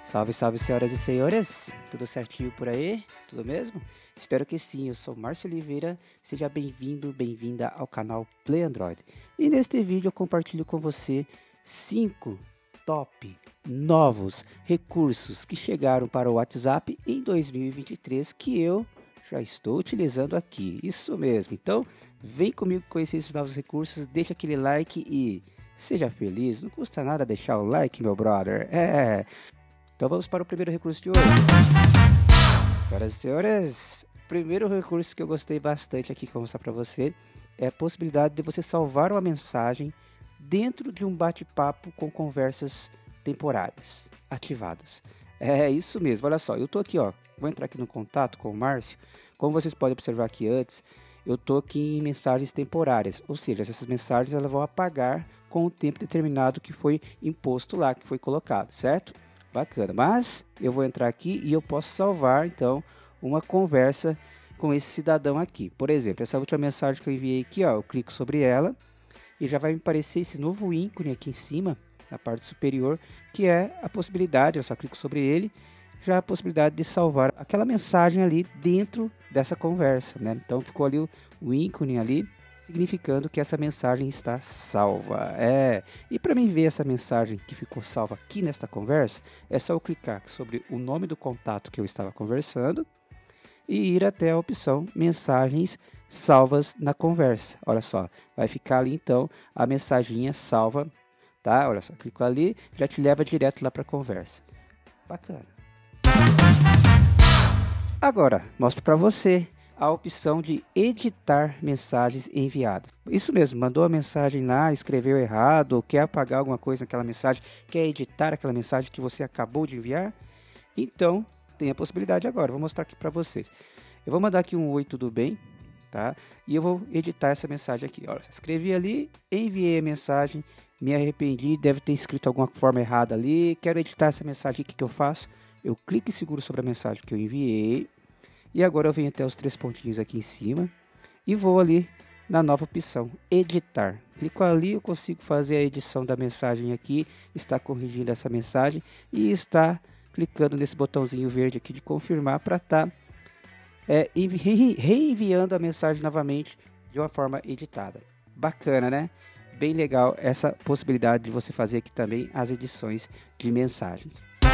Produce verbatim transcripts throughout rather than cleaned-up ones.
Salve, salve, senhoras e senhores, tudo certinho por aí? Tudo mesmo? Espero que sim, eu sou Márcio Oliveira, seja bem-vindo, bem-vinda ao canal Play Android. E neste vídeo eu compartilho com você cinco top novos recursos que chegaram para o WhatsApp em dois mil e vinte e três que eu já estou utilizando aqui, isso mesmo. Então vem comigo conhecer esses novos recursos, deixa aquele like e seja feliz, não custa nada deixar o like, meu brother, é... Então vamos para o primeiro recurso de hoje. Senhoras e senhores, o primeiro recurso que eu gostei bastante aqui que eu vou mostrar para você é a possibilidade de você salvar uma mensagem dentro de um bate-papo com conversas temporárias ativadas. É isso mesmo, olha só, eu tô aqui, ó, vou entrar aqui no contato com o Márcio. Como vocês podem observar aqui antes, eu tô aqui em mensagens temporárias, ou seja, essas mensagens elas vão apagar com o tempo determinado que foi imposto lá, que foi colocado, certo? Bacana, mas eu vou entrar aqui e eu posso salvar então uma conversa com esse cidadão aqui. Por exemplo, essa última mensagem que eu enviei aqui, ó, eu clico sobre ela e já vai me aparecer esse novo ícone aqui em cima, na parte superior, que é a possibilidade, eu só clico sobre ele, já a possibilidade de salvar aquela mensagem ali dentro dessa conversa, né? Então ficou ali o, o ícone ali, significando que essa mensagem está salva. É. E para mim ver essa mensagem que ficou salva aqui nesta conversa, é só eu clicar sobre o nome do contato que eu estava conversando e ir até a opção mensagens salvas na conversa. Olha só, vai ficar ali então a mensaginha salva, tá? Olha só, clico ali, já te leva direto lá para a conversa. Bacana. Agora, mostro para você a opção de editar mensagens enviadas. Isso mesmo, mandou a mensagem lá, escreveu errado, ou quer apagar alguma coisa naquela mensagem, quer editar aquela mensagem que você acabou de enviar? Então, tem a possibilidade agora, vou mostrar aqui para vocês. Eu vou mandar aqui um oi, tudo bem, tá? E eu vou editar essa mensagem aqui. Olha, escrevi ali, enviei a mensagem, me arrependi, deve ter escrito alguma forma errada ali, quero editar essa mensagem, o que, que eu faço? Eu clico e seguro sobre a mensagem que eu enviei. E agora eu venho até os três pontinhos aqui em cima e vou ali na nova opção, editar. Clico ali, eu consigo fazer a edição da mensagem aqui, está corrigindo essa mensagem e está clicando nesse botãozinho verde aqui de confirmar para estar tá, é, reenviando a mensagem novamente de uma forma editada. Bacana, né? Bem legal essa possibilidade de você fazer aqui também as edições de mensagens.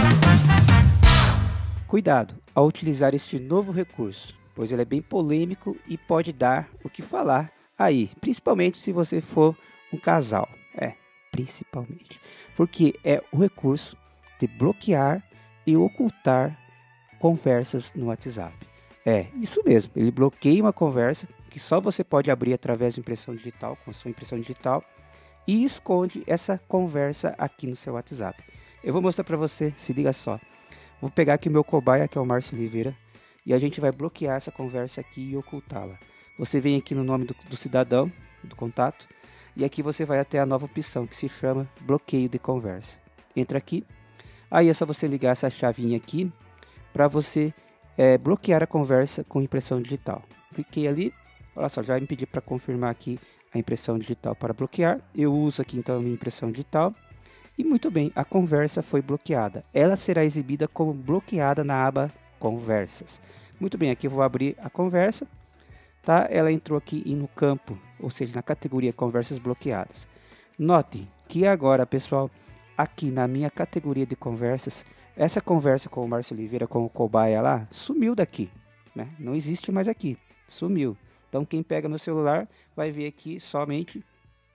Cuidado ao utilizar este novo recurso, pois ele é bem polêmico e pode dar o que falar aí, principalmente se você for um casal. É, principalmente. Porque é o recurso de bloquear e ocultar conversas no WhatsApp. É, isso mesmo, ele bloqueia uma conversa que só você pode abrir através de impressão digital, com a sua impressão digital, e esconde essa conversa aqui no seu WhatsApp. Eu vou mostrar para você, se liga só. Vou pegar aqui o meu cobaia, que é o Márcio Oliveira, e a gente vai bloquear essa conversa aqui e ocultá-la. Você vem aqui no nome do, do cidadão, do contato, e aqui você vai até a nova opção, que se chama bloqueio de conversa. Entra aqui, aí é só você ligar essa chavinha aqui, para você é, bloquear a conversa com impressão digital. Cliquei ali, olha só, já vai me pedir para confirmar aqui a impressão digital para bloquear. Eu uso aqui então a minha impressão digital. E muito bem, a conversa foi bloqueada. Ela será exibida como bloqueada na aba Conversas. Muito bem, aqui eu vou abrir a conversa, tá? Ela entrou aqui no campo, ou seja, na categoria Conversas Bloqueadas. Note que agora, pessoal, aqui na minha categoria de conversas, essa conversa com o Márcio Oliveira, com o cobaia lá, sumiu daqui, né? Não existe mais aqui, sumiu. Então quem pega no celular vai ver aqui somente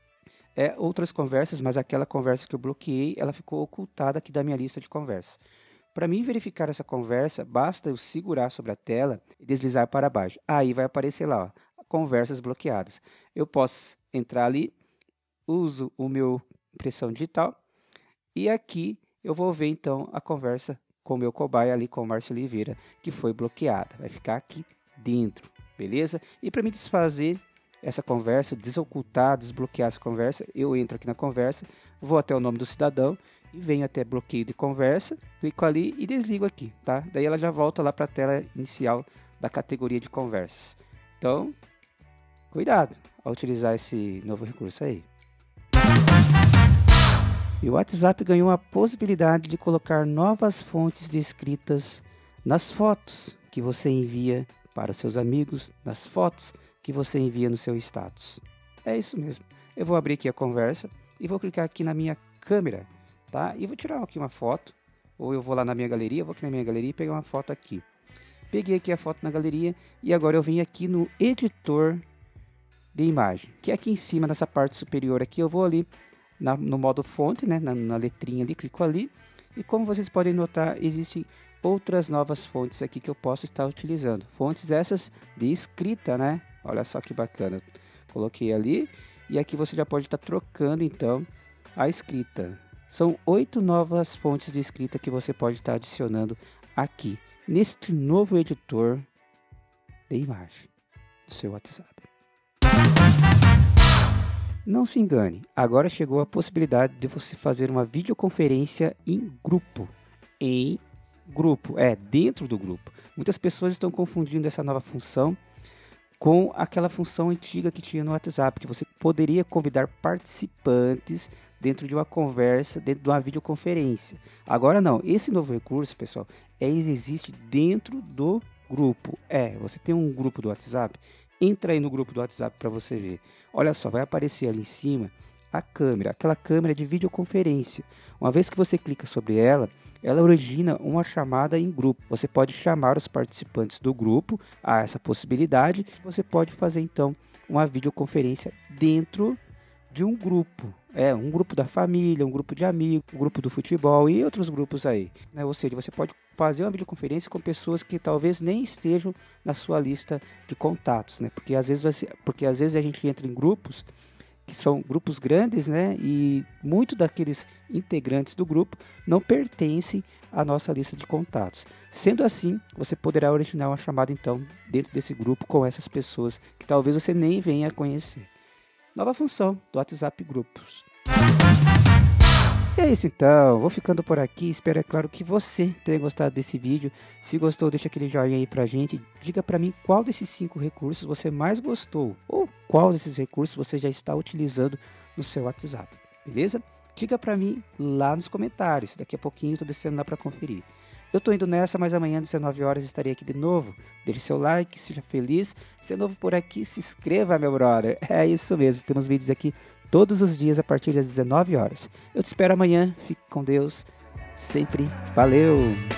É, outras conversas, mas aquela conversa que eu bloqueei, ela ficou ocultada aqui da minha lista de conversas. Para mim verificar essa conversa, basta eu segurar sobre a tela e deslizar para baixo. Aí vai aparecer lá, ó, conversas bloqueadas. Eu posso entrar ali, uso o meu impressão digital e aqui eu vou ver então a conversa com o meu cobaia ali com o Márcio Oliveira, que foi bloqueada. Vai ficar aqui dentro, beleza? E para me desfazer essa conversa, desocultar, desbloquear essa conversa, eu entro aqui na conversa, vou até o nome do cidadão e venho até bloqueio de conversa, clico ali e desligo aqui, tá? Daí ela já volta lá para a tela inicial da categoria de conversas. Então, cuidado ao utilizar esse novo recurso aí. E o WhatsApp ganhou a possibilidade de colocar novas fontes de escritas nas fotos que você envia para os seus amigos, nas fotos que você envia no seu status. É isso mesmo. Eu vou abrir aqui a conversa e vou clicar aqui na minha câmera, tá? E vou tirar aqui uma foto, ou eu vou lá na minha galeria, vou aqui na minha galeria e pegar uma foto aqui. Peguei aqui a foto na galeria e agora eu vim aqui no editor de imagem, que é aqui em cima, nessa parte superior aqui, eu vou ali na, no modo fonte, né, na, na letrinha ali, clico ali, e como vocês podem notar, existem outras novas fontes aqui que eu posso estar utilizando. Fontes essas de escrita, né? Olha só que bacana. Coloquei ali e aqui você já pode estar trocando então a escrita. São oito novas fontes de escrita que você pode estar adicionando aqui neste novo editor de imagem do seu WhatsApp. Não se engane, agora chegou a possibilidade de você fazer uma videoconferência em grupo. Em grupo, é, dentro do grupo. Muitas pessoas estão confundindo essa nova função com aquela função antiga que tinha no WhatsApp, que você poderia convidar participantes dentro de uma conversa, dentro de uma videoconferência. Agora não, esse novo recurso, pessoal, é, existe dentro do grupo. É, você tem um grupo do WhatsApp, entra aí no grupo do WhatsApp para você ver. Olha só, vai aparecer ali em cima a câmera, aquela câmera de videoconferência. Uma vez que você clica sobre ela, ela origina uma chamada em grupo. Você pode chamar os participantes do grupo a essa possibilidade. Você pode fazer então uma videoconferência dentro de um grupo. É, um grupo da família, um grupo de amigos, um grupo do futebol e outros grupos aí, né? Ou seja, você pode fazer uma videoconferência com pessoas que talvez nem estejam na sua lista de contatos, né? Porque às vezes, você, porque às vezes a gente entra em grupos que são grupos grandes, né? E muitos daqueles integrantes do grupo não pertencem à nossa lista de contatos. Sendo assim, você poderá originar uma chamada então dentro desse grupo com essas pessoas que talvez você nem venha a conhecer. Nova função do WhatsApp Grupos. E é isso então, vou ficando por aqui, espero é claro que você tenha gostado desse vídeo. Se gostou, deixa aquele joinha aí pra gente, diga pra mim qual desses cinco recursos você mais gostou, ou qual desses recursos você já está utilizando no seu WhatsApp, beleza? Diga pra mim lá nos comentários, daqui a pouquinho eu tô descendo lá pra conferir. Eu tô indo nessa, mas amanhã às dezenove horas estarei aqui de novo. Deixe seu like, seja feliz. Se é novo por aqui, se inscreva, meu brother. É isso mesmo, temos vídeos aqui todos os dias a partir das dezenove horas. Eu te espero amanhã, fique com Deus, sempre. Valeu!